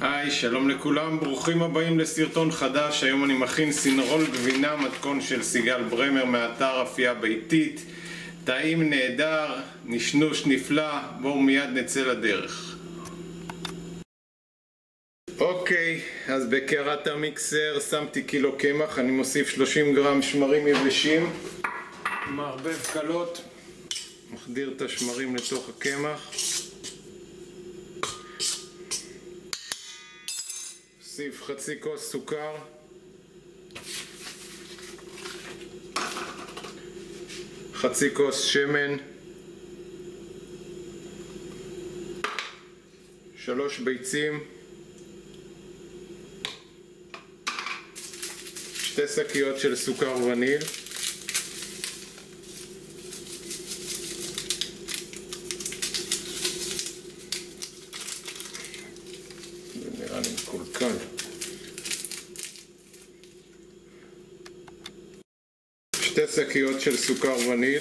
היי, שלום לכולם, ברוכים הבאים לסרטון חדש. היום אני מכין סינרול גבינה, מתכון של סיגל ברמר מאתר אפייה ביתית. טעים נהדר, נשנוש נפלא, בואו מיד נצא לדרך. אוקיי, אז בקערת המיקסר שמתי קילו קמח, אני מוסיף 30 גרם שמרים יבשים, מערבב קלות, מחדיר את השמרים לתוך הקמח. נוסיף חצי כוס סוכר, חצי כוס שמן, 3 ביצים, 2 שקיות של סוכר וניל, נראה לי מקולקל, 2 שקיות של סוכר וניל,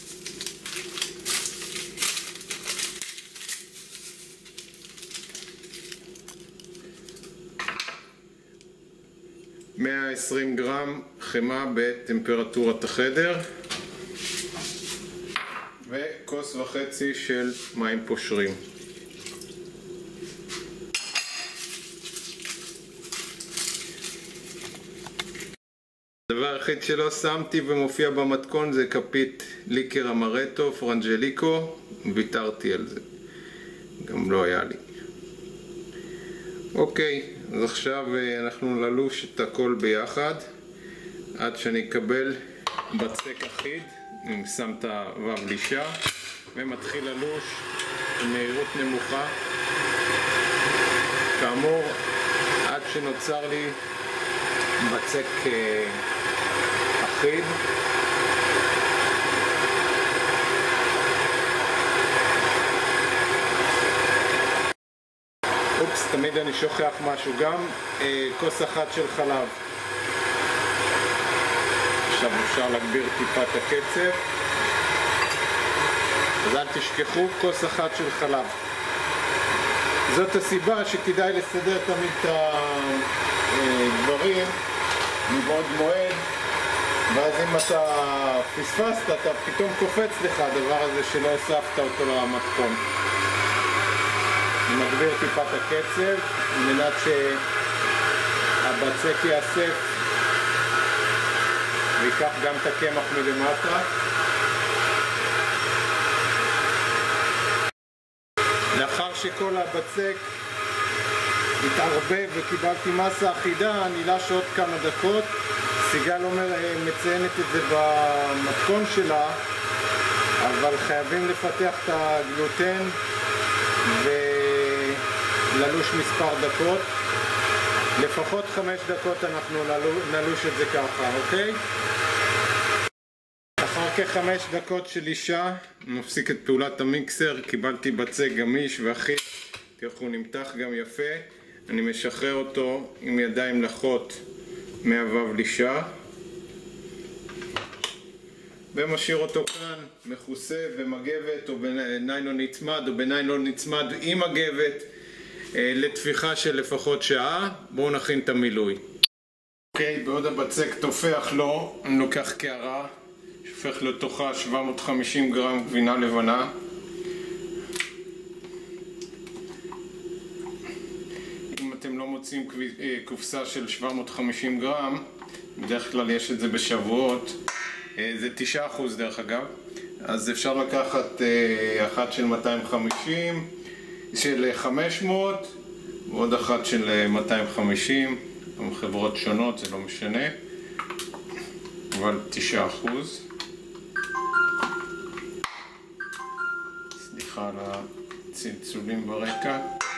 120 גרם חמאה בטמפרטורת החדר, וכוס וחצי של מים פושרים. הדבר היחיד שלא שמתי ומופיע במתכון זה כפית ליקר אמרטו פרנג'ליקו, ויתרתי על זה, גם לא היה לי. אוקיי, אז עכשיו אנחנו נלוש את הכל ביחד עד שאני אקבל בצק אחיד. אני שם את הוובלישה ומתחיל ללוש במהירות נמוכה, כאמור עד שנוצר לי בצק אחיד. אופס, תמיד אני שוכח משהו, גם כוס אחת של חלב. עכשיו אפשר להגביר טיפה את הקצב, אז אל תשכחו, כוס אחת של חלב. זאת הסיבה שכדאי לסדר תמיד את הדברים מבעוד מועד, ואז אם אתה פספסת, אתה פתאום קופץ לך הדבר הזה שלא הוספת אותו למתכון. אני מגביר טיפה את הקצב על מנת שהבצק יאסף ויקח גם את הקמח מלמטה. לאחר שכל הבצק התערבב וקיבלתי מסה אחידה, אני אלש עוד כמה דקות. סיגל מציינת את זה במתכון שלה, אבל חייבים לפתח את הגלוטן וללוש מספר דקות, לפחות 5 דקות אנחנו נלוש את זה ככה, אוקיי? אחר כ5 דקות של אישה נפסיק את פעולת המיקסר. קיבלתי בצק גמיש ואחיד, תראו הוא נמתח גם יפה. אני משחרר אותו עם ידיים לחות מהוובלישה ומשאיר אותו כאן מכוסה במגבת או בניילון נצמד או בניילון נצמד עם מגבת לתפיחה של לפחות שעה. בואו נכין את המילוי. אוקיי, בעוד הבצק תופח לו, אני לוקח קערה, שופך לתוכה 750 גרם גבינה לבנה, אם אתם לא מוצאים קופסה של 750 גרם, בדרך כלל יש את זה בשבועות, זה 9% דרך אגב, אז אפשר לקחת אחת של 250, של 500 ועוד אחת של 250, עם חברות שונות, זה לא משנה, אבל 9%. סליחה על הצלצולים ברקע.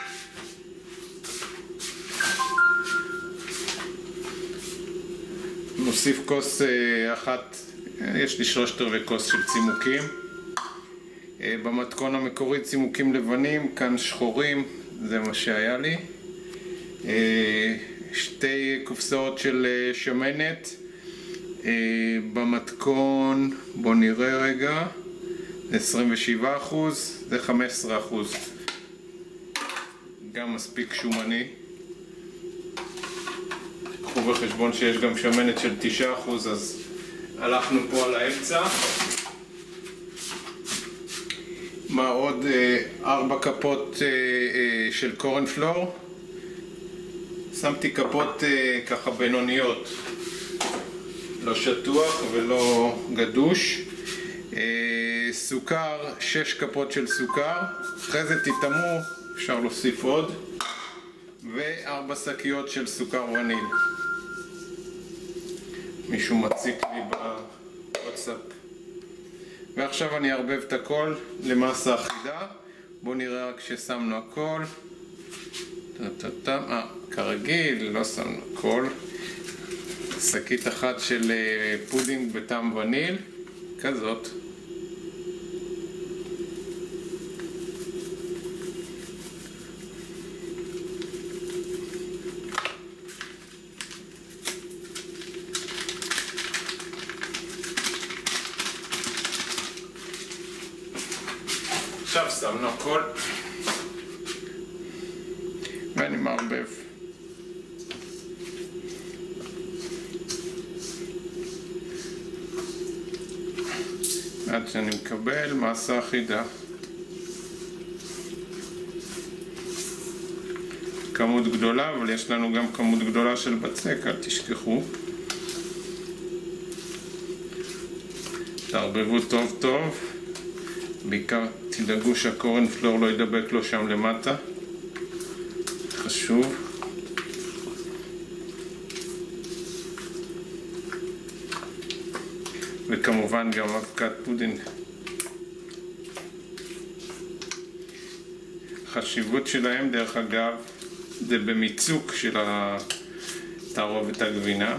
נוסיף כוס אחת, יש לי 3/4 כוס של צימוקים. במתכון המקורי צימוקים לבנים, כאן שחורים, זה מה שהיה לי. 2 קופסאות של שמנת. במתכון, בוא נראה רגע, 27%, זה 15%. גם מספיק שומני. קחו בחשבון שיש גם שמנת של 9%, אז הלכנו פה על האמצע. מה עוד? 4 כפות של קורנפלור. שמתי כפות ככה בינוניות, לא שטוח ולא גדוש. סוכר, 6 כפות של סוכר. אחרי זה תטעמו, אפשר להוסיף עוד. ו4 שקיות של סוכר וניל. מישהו מציק לי בוואטסאפ. ועכשיו אני אערבב את הכל למסה אחידה. בואו נראה רק ששמנו הכל. כרגיל, לא שמנו הכל. שקית אחת של פודינג בטעם וניל, כזאת. עכשיו שמנו הכל ואני מערבב. עד שאני מקבל מסה אחידה. כמות גדולה, אבל יש לנו גם כמות גדולה של בצק, אל תשכחו. תערבבו טוב טוב. בעיקר תדאגו שהקורנפלור לא ידבק לו שם למטה. חשוב. וכמובן גם אבקת פודינג. החשיבות שלהם דרך אגב זה במיצוק של התערובת הגבינה.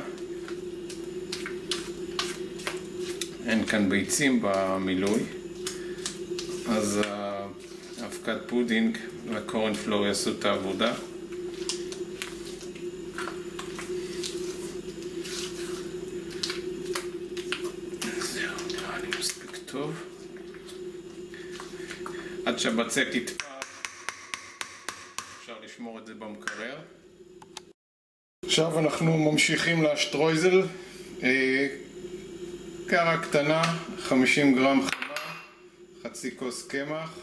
אין כאן ביצים במילוי, אז אבקת פודינג והקורנפלור יעשו את העבודה. טוב. עד שהבצק יתפח אפשר לשמור את זה במקרר. עכשיו אנחנו ממשיכים לשטרויזל. קערה קטנה, 50 גרם חמה, חצי כוס קמח,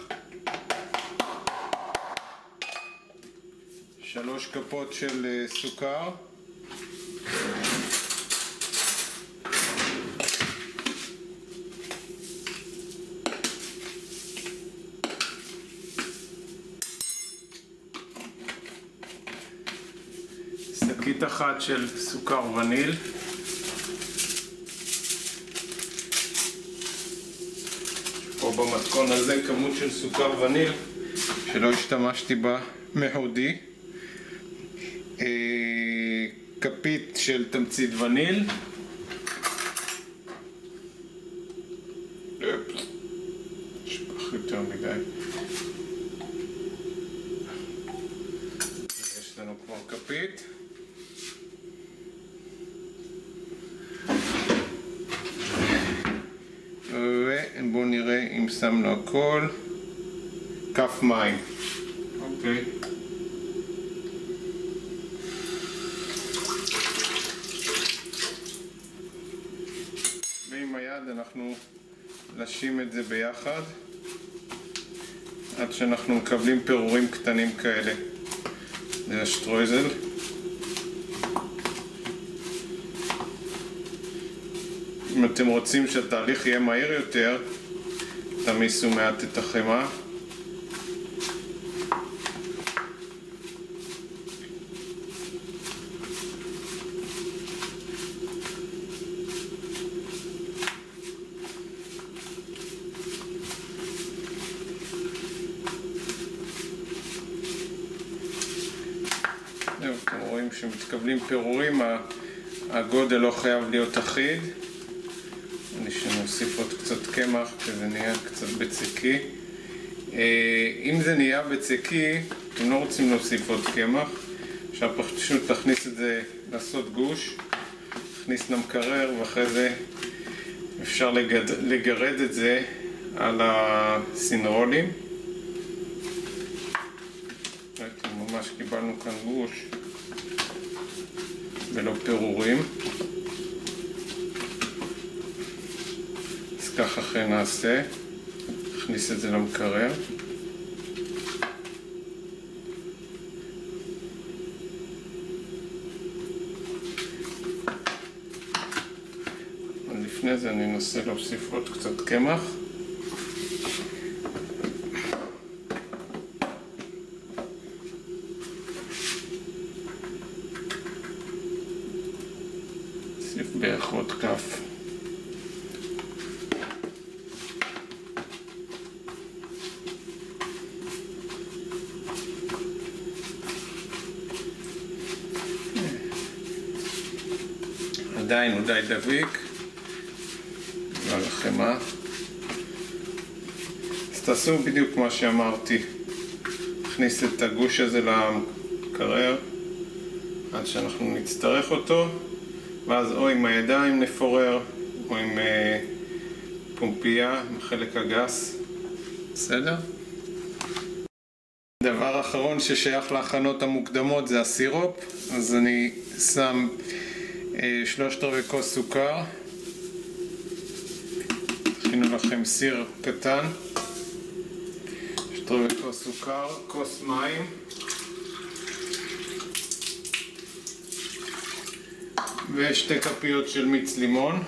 3 כפות של סוכר, שקית אחת של סוכר וניל, פה במתכון הזה כמות של סוכר וניל שלא השתמשתי בה מהודי, כפית של תמצית וניל, שפך יותר מדי, יש לנו כבר כפית. ובואו נראה אם שמנו הכל. כף מים. אוקיי. ועם היד אנחנו נשים את זה ביחד עד שאנחנו מקבלים פירורים קטנים כאלה. זה השטרויזל. אם אתם רוצים שהתהליך יהיה מהיר יותר, תמיסו מעט את החמאה. זהו, אתם רואים שמתקבלים פירורים, הגודל לא חייב להיות אחיד. נוסיף עוד קצת קמח כזה נהיה קצת בצקי. אם זה נהיה בצקי, אתם לא רוצים להוסיף עוד קמח, עכשיו פשוט תכניס את זה, לעשות גוש, תכניס למקרר, ואחרי זה אפשר לגרד את זה על הסינרולים. ממש קיבלנו כאן גוש. ולא פירורים. אז ככה אחרי נעשה, נכניס את זה למקרר. לפני זה אני אנסה להוסיף עוד קצת קמח. נוסיף בערך עוד כף. עדיין הוא די דביק. על החמאה. אז תעשו בדיוק מה שאמרתי. נכניס את הגוש הזה למקרר עד שאנחנו נצטרך אותו, ואז או עם הידיים נפורר או עם פומפייה, עם החלק הגס. בסדר? דבר אחרון ששייך להכנות המוקדמות זה הסירופ. אז אני שם 3/4 כוס סוכר. הכינו לכם סיר קטן, 3/4 כוס סוכר, כוס מים, ו2 כפיות של מיץ לימון.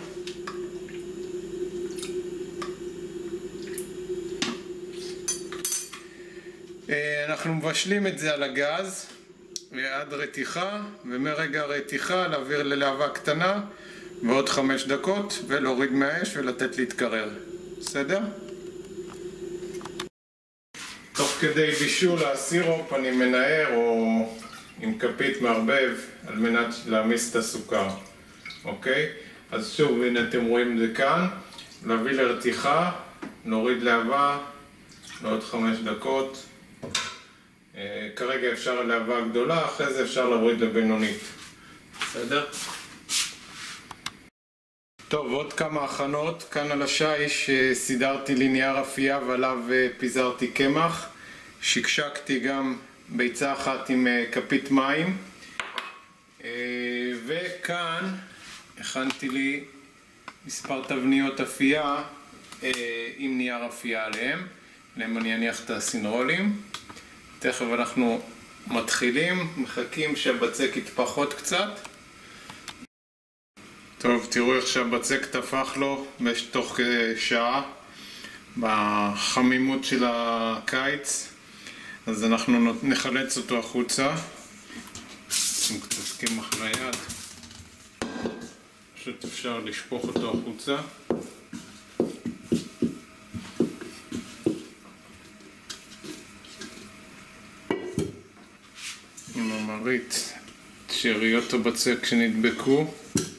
אנחנו מבשלים את זה על הגז עד רתיחה, ומרגע הרתיחה להעביר ללהבה קטנה ועוד 5 דקות ולהוריד מהאש ולתת להתקרר. בסדר? תוך כדי בישול הסירופ אני מנער או עם כפית מערבב על מנת להעמיס את הסוכר. אוקיי? אז שוב, הנה אתם רואים את זה כאן. להביא לרתיחה, להוריד להבה לעוד 5 דקות. כרגע אפשר להבה גדולה, אחרי זה אפשר להוריד לבינונית. בסדר? טוב, עוד כמה הכנות. כאן על השיש סידרתי לי נייר אפייה ועליו פיזרתי קמח. שקשקתי גם ביצה אחת עם כפית מים. וכאן הכנתי לי מספר תבניות אפייה עם נייר אפייה עליהם. להם אני אניח את הסינרולים. תכף אנחנו מתחילים, מחכים שהבצק יתפח עוד קצת. טוב, תראו איך שהבצק תפח לו בתוך שעה בחמימות של הקיץ. אז אנחנו נחלץ אותו החוצה עם קצת קמח ליד, פשוט אפשר לשפוך אותו החוצה. עם המרית שאריות הבצק שנדבקו.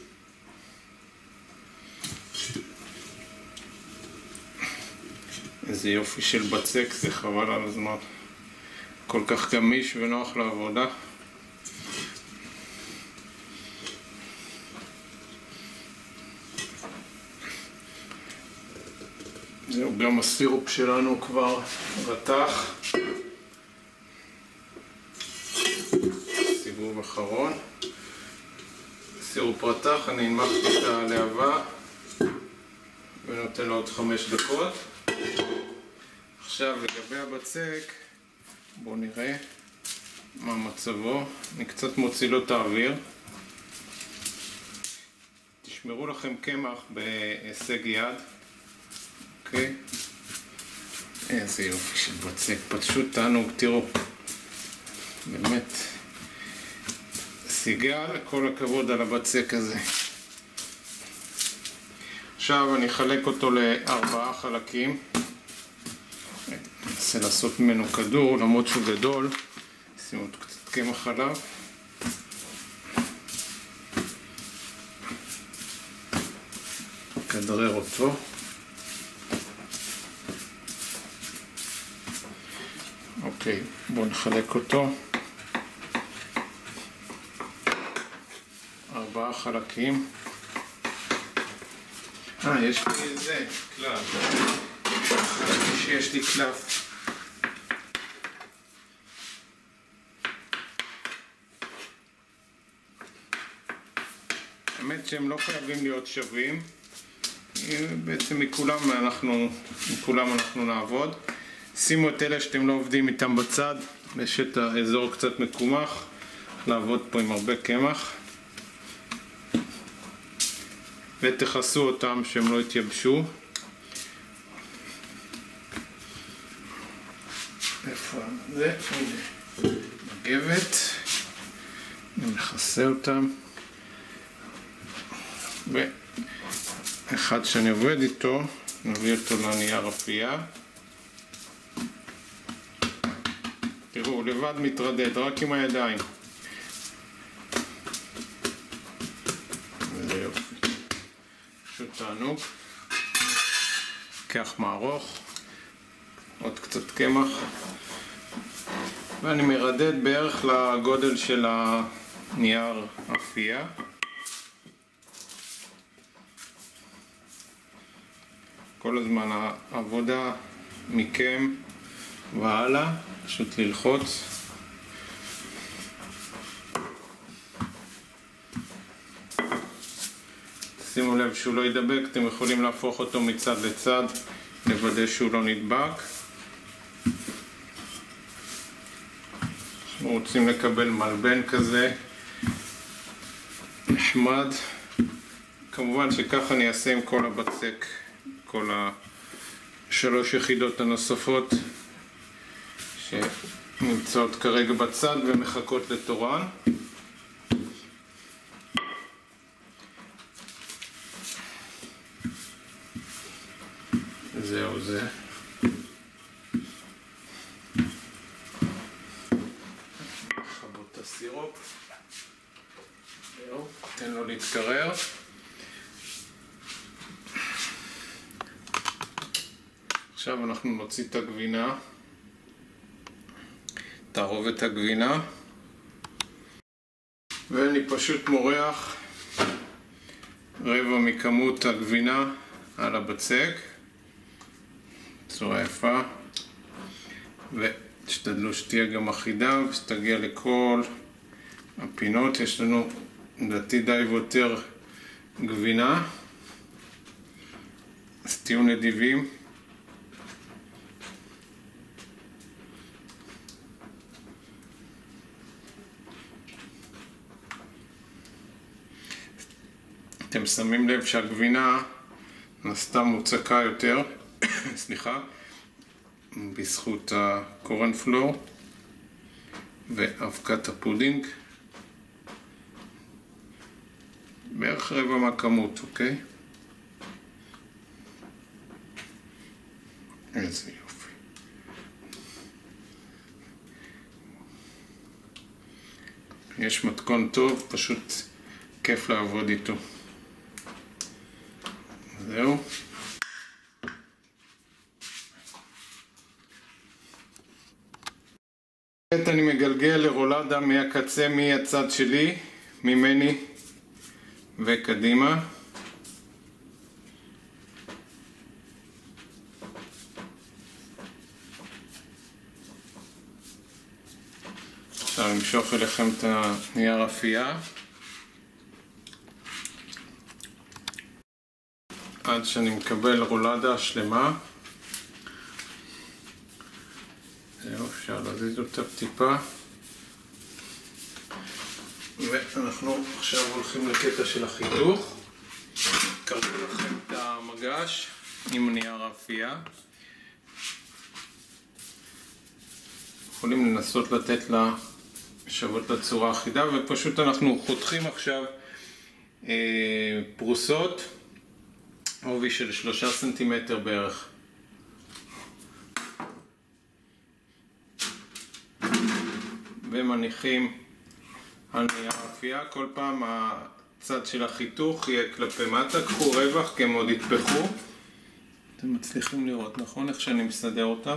איזה יופי של בצק, זה חבל על הזמן. כל כך גמיש ונוח לעבודה. זהו, גם הסירופ שלנו כבר רתח. סיבוב אחרון. סירופ רתח, אני הנמכתי את הלהבה ונותן לו עוד 5 דקות. עכשיו לגבי הבצק, בואו נראה מה מצבו. אני קצת מוציא לו את האוויר. תשמרו לכם קמח בהישג יד. אוקיי? איזה יופי של בצק, פשוט תענוג, תראו. באמת. סיגל, כל הכבוד על הבצק הזה. עכשיו אני אחלק אותו ל4 חלקים. ננסה לעשות ממנו כדור, למרות שהוא גדול. שימו קצת קמח עליו. כדרר אותו. אוקיי, בואו נחלק אותו. 4 חלקים. יש לי איזה קלף. שיש לי קלף. שהם לא חייבים להיות שווים. בעצם מכולם אנחנו נעבוד. שימו את אלה שאתם לא עובדים איתם בצד, יש את האזור קצת מקומח, לעבוד פה עם הרבה קמח. ותכסו אותם שהם לא יתייבשו. איפה זה? הנה, מגבת. נכסה אותם. ואחד שאני עובד איתו, נביא אותו לנייר אפייה. תראו, לבד מתרדד, רק עם הידיים. וזה יופי. פשוט תענוג. קח מערוך. עוד קצת קמח. ואני מרדד בערך לגודל של הנייר אפייה. כל הזמן העבודה מכם והלאה, פשוט ללחוץ. שימו לב שהוא לא ידבק, אתם יכולים להפוך אותו מצד לצד, לוודא שהוא לא נדבק. אנחנו רוצים לקבל מלבן כזה, נחמד. כמובן שככה אני אעשה עם כל הבצק, כל השלוש יחידות הנוספות שנמצאות כרגע בצד ומחכות לתורן. זהו זה. נחבות את הסירופ. זהו, תן לו להתקרר. עכשיו אנחנו נוציא את הגבינה, תערובת הגבינה, ואני פשוט מורח רבע מכמות הגבינה על הבצק, בצורה יפה, ותשתדלו שתהיה גם אחידה ושתגיע לכל הפינות. יש לנו לדעתי די ויותר גבינה, אז תהיו נדיבים. אתם שמים לב שהגבינה נעשתה מוצקה יותר, סליחה, בזכות הקורנפלור ואבקת הפודינג. בערך רבע מהכמות, אוקיי? איזה יופי. יש מתכון טוב, פשוט כיף לעבוד איתו. זהו. אני מגלגל לרולדה מהקצה, מהצד שלי, ממני וקדימה. עכשיו אמשוך אליכם את הנייר אפייה. עד שאני מקבל רולדה שלמה. זהו, אפשר להזיז אותה טיפה. ואנחנו עכשיו הולכים לקטע של החיתוך. קרבו לכם את המגש עם נייר האפייה. יכולים לנסות לתת לה שוות לצורה אחידה, ופשוט אנחנו חותכים עכשיו פרוסות. עובי של 3 סנטימטר בערך. ומניחים על נייר אפייה. כל פעם הצד של החיתוך יהיה כלפי מטה. קחו רווח כי הם עוד יתפחו. אתם מצליחים לראות, נכון? איך שאני מסדר אותם.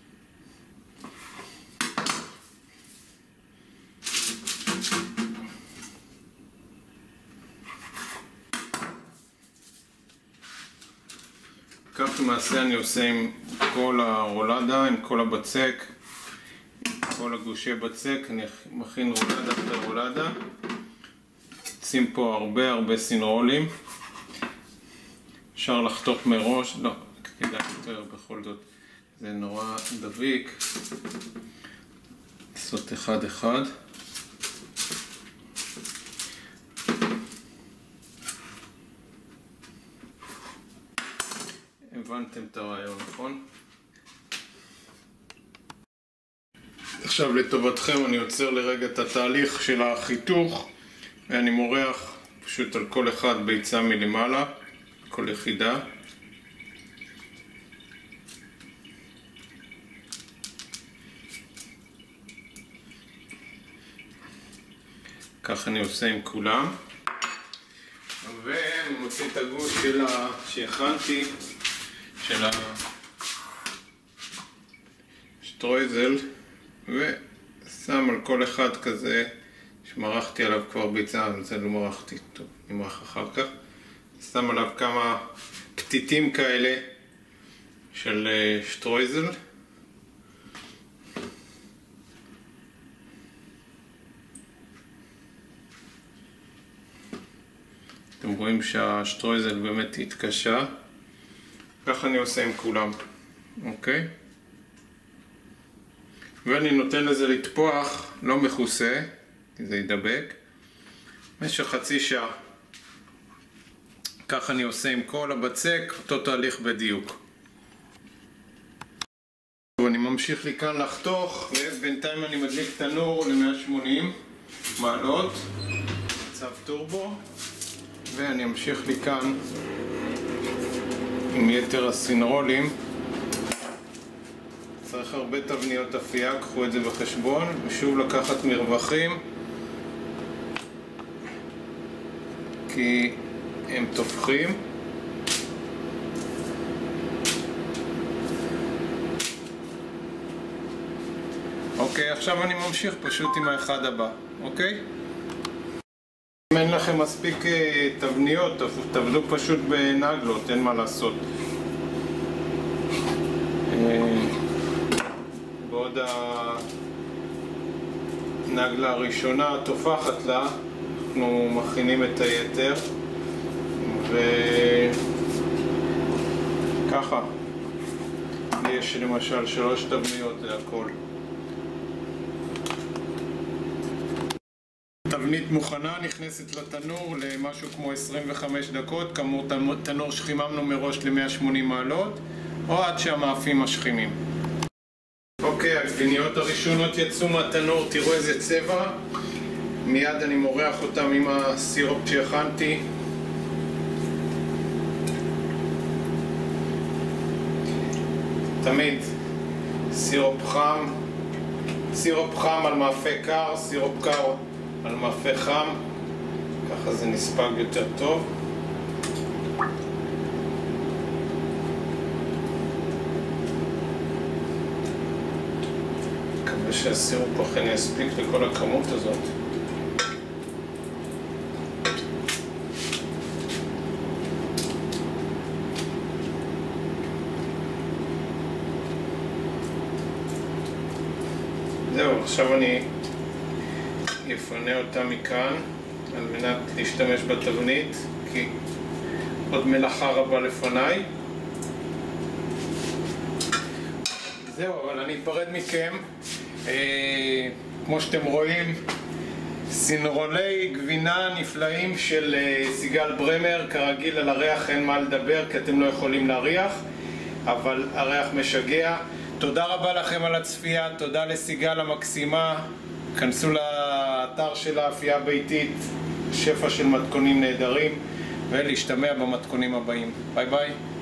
כך למעשה אני עושה עם כל הרולדה, עם כל הבצק, כל הגושי בצק. אני מכין רולדה אחרי רולדה. עושים פה הרבה סינרולים. אפשר לחתוך מראש, לא, כדאי יותר בכל זאת, זה נורא דביק. לעשות אחד. הבנתם את הרעיון, נכון? עכשיו לטובתכם אני עוצר לרגע את התהליך של החיתוך ואני מורח פשוט על כל אחד ביצה מלמעלה, כל יחידה. כך אני עושה עם כולם. ואני מוציא את הגוש שהכנתי של השטרויזל ושם על כל אחד כזה שמרחתי עליו כבר ביצה, אבל זה לא מרחתי, טוב, נמרח אחר כך. שם עליו כמה פתיתים כאלה של שטרויזל. אתם רואים שהשטרויזל באמת התקשה. ככה אני עושה עם כולם, אוקיי? ואני נותן לזה לטפוח, לא מכוסה, כי זה ידבק, במשך חצי שעה. ככה אני עושה עם כל הבצק, אותו תהליך בדיוק. אני ממשיך לי כאן לחתוך, ובינתיים אני מדליק תנור ל-180 מעלות, צו טורבו, ואני אמשיך לי כאן עם יתר הסינרולים. צריך הרבה תבניות אפייה, קחו את זה בחשבון, ושוב לקחת מרווחים כי הם תופחים. אוקיי, עכשיו אני ממשיך פשוט עם האחד הבא, אוקיי? אם אין לכם מספיק תבניות, תעבדו פשוט בנגלות, אין מה לעשות. בעוד הנגלה הראשונה תופחת לה, אנחנו מכינים את היתר וככה יש למשל 3 תבניות, זה הכל. תבנית מוכנה, נכנסת לתנור למשהו כמו 25 דקות, כאמור תנור שחיממנו מראש ל-180 מעלות או עד שהמאפים משחימים. אוקיי, הגביניות הראשונות יצאו מהתנור, תראו איזה צבע. מיד אני מורח אותם עם הסירופ שהכנתי. תמיד סירופ חם על מאפה קר, סירופ קר על מאפה חם, ככה זה נספג יותר טוב. מקווה שהסירופ אכן יספיק לכל הכמות הזאת. זהו, עכשיו אני אפנה אותה מכאן על מנת להשתמש בתבנית, כי עוד מלאכה רבה לפניי. זהו, אבל אני אפרד מכם. כמו שאתם רואים, סינרולי גבינה נפלאים של סיגל ברמר. כרגיל על הריח אין מה לדבר כי אתם לא יכולים להריח, אבל הריח משגע. תודה רבה לכם על הצפייה, תודה לסיגל המקסימה. כנסו לאתר של האפייה הביתית, שפע של מתכונים נהדרים, ולהשתמע במתכונים הבאים. ביי ביי.